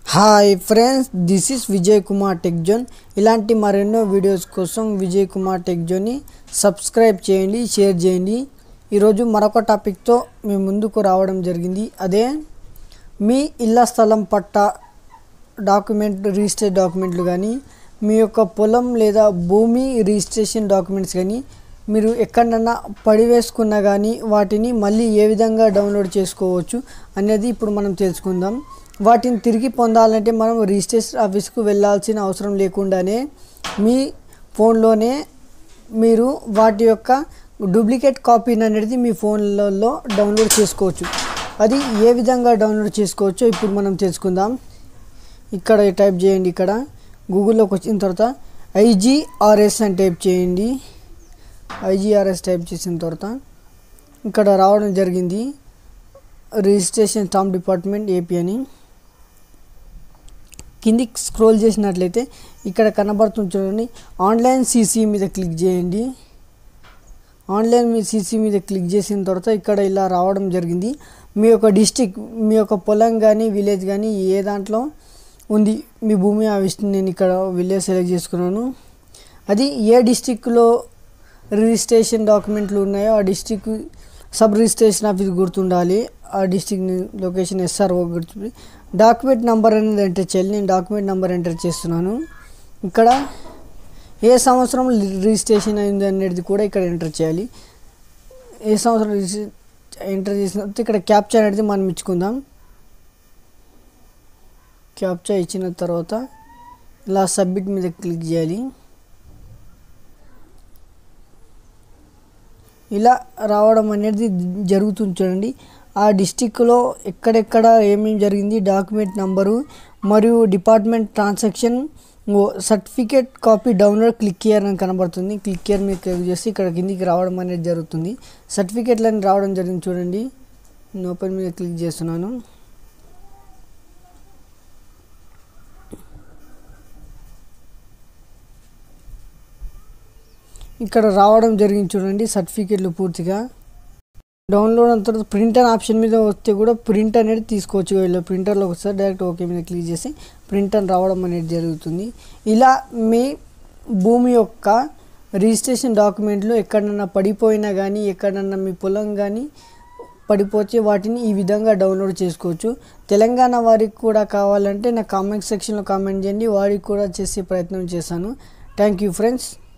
Hi friends, this is Vijay Kumar tech zone. ఇలాంటి మరెన్నో videos కోసం విజయ్ కుమార్ టెక్ జోన్ని సబ్స్క్రైబ్ చేయండి, షేర్ చేయండి. ఈరోజు మరొక టాపిక్తో మీ ముందుకు రావడం జరిగింది. అదే మీ ఇళ్ల స్థలం పట్టా డాక్యుమెంట్, రిజిస్టర్ డాక్యుమెంట్లు కానీ, మీ యొక్క పొలం లేదా భూమి రిజిస్ట్రేషన్ డాక్యుమెంట్స్ కానీ మీరు ఎక్కడన్నా పడివేసుకున్నా కానీ వాటిని మళ్ళీ ఏ విధంగా డౌన్లోడ్ చేసుకోవచ్చు అనేది ఇప్పుడు మనం తెలుసుకుందాం. వాటిని తిరిగి పొందాలంటే మనం రిజిస్ట్రేషన్ ఆఫీస్కు వెళ్ళాల్సిన అవసరం లేకుండానే మీ ఫోన్లోనే మీరు వాటి యొక్క డూప్లికేట్ కాపీని అనేది మీ ఫోన్లలో డౌన్లోడ్ చేసుకోవచ్చు. అది ఏ విధంగా డౌన్లోడ్ చేసుకోవచ్చో ఇప్పుడు మనం తెలుసుకుందాం. ఇక్కడ టైప్ చేయండి. ఇక్కడ గూగుల్లోకి వచ్చిన తర్వాత IGRS అని టైప్ చేయండి. IGRS టైప్ చేసిన తర్వాత ఇక్కడ రావడం జరిగింది రిజిస్ట్రేషన్ స్టాంప్ డిపార్ట్మెంట్ ఏపీ అని. కిందికి స్క్రోల్ చేసినట్లయితే ఇక్కడ కనబడుతుంది చూడండి, ఆన్లైన్ CC మీద క్లిక్ చేయండి. ఆన్లైన్ CC మీద క్లిక్ చేసిన తర్వాత ఇక్కడ ఇలా రావడం జరిగింది. మీ యొక్క డిస్టిక్, మీ యొక్క పొలం కానీ విలేజ్ కానీ ఏ దాంట్లో ఉంది మీ భూమి, ఆ విషయం నేను ఇక్కడ విలేజ్ సెలెక్ట్ చేసుకున్నాను. అది ఏ డిస్టిక్లో రిజిస్ట్రేషన్ డాక్యుమెంట్లు ఉన్నాయో ఆ డిస్టిక్ సబ్ రిజిస్ట్రేషన్ ఆఫీస్ గుర్తుండాలి. ఆ డిస్టిక్ లొకేషన్ SRO గుర్తుంది. డాక్యుమెంట్ నెంబర్ అనేది ఎంటర్ చేయాలి. నేను డాక్యుమెంట్ నెంబర్ ఎంటర్ చేస్తున్నాను. ఇక్కడ ఏ సంవత్సరం రిజిస్ట్రేషన్ అయింది అనేది కూడా ఇక్కడ ఎంటర్ చేయాలి. ఏ సంవత్సరం ఎంటర్ చేసిన తర్వాత ఇక్కడ క్యాప్చా అనేది మనం ఇచ్చుకుందాం. క్యాప్చా ఇచ్చిన తర్వాత ఇలా సబ్మిట్ మీద క్లిక్ చేయాలి. ఇలా రావడం అనేది జరుగుతుంది చూడండి. ఆ డిస్టిక్లో ఎక్కడెక్కడ ఏమేమి జరిగింది, డాక్యుమెంట్ నంబరు మరియు department transaction, certificate copy download click here అని కనబడుతుంది. క్లిక్ హియర్ మీద క్లిక్ చేసి ఇక్కడ కిందికి రావడం అనేది జరుగుతుంది. సర్టిఫికేట్లని రావడం జరిగింది చూడండి. నేను ఓపెన్ మీద క్లిక్ చేస్తున్నాను. ఇక్కడ రావడం జరిగింది చూడండి సర్టిఫికేట్లు పూర్తిగా. డౌన్లోడ్ అయిన తర్వాత ప్రింటర్ ఆప్షన్ మీద వస్తే కూడా ప్రింట్ అనేది తీసుకోవచ్చు. ఇలా ప్రింటర్లోకి వస్తే డైరెక్ట్ ఓకే మీద క్లిక్ చేసి ప్రింటర్ రావడం అనేది జరుగుతుంది. ఇలా మీ భూమి యొక్క రిజిస్ట్రేషన్ డాక్యుమెంట్లు ఎక్కడన్నా పడిపోయినా కానీ, ఎక్కడన్నా మీ పొలం కానీ పడిపోతే వాటిని ఈ విధంగా డౌన్లోడ్ చేసుకోవచ్చు. తెలంగాణ వారికి కూడా కావాలంటే నా కామెంట్ సెక్షన్లో కామెంట్ చేయండి, వారికి కూడా చేసే ప్రయత్నం చేశాను. Thank you friends.